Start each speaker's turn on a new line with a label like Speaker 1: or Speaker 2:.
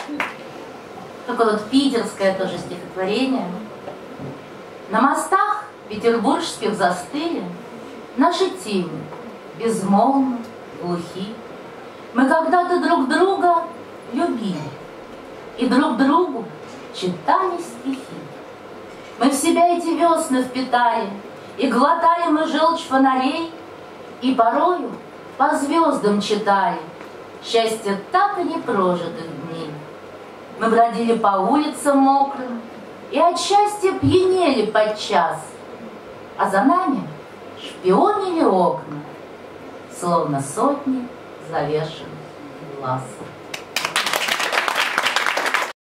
Speaker 1: Такое вот питерское тоже стихотворение. На мостах петербургских застыли наши тени, безмолвно, глухи. Мы когда-то друг друга любили и друг другу читали стихи. Мы в себя эти весны впитали, и глотали мы желчь фонарей, и порою по звездам читали счастье так и не прожитых дней. Мы бродили по улицам мокрым и от счастья пьянели подчас, а за нами шпионили окна, словно сотни завешенных глаз.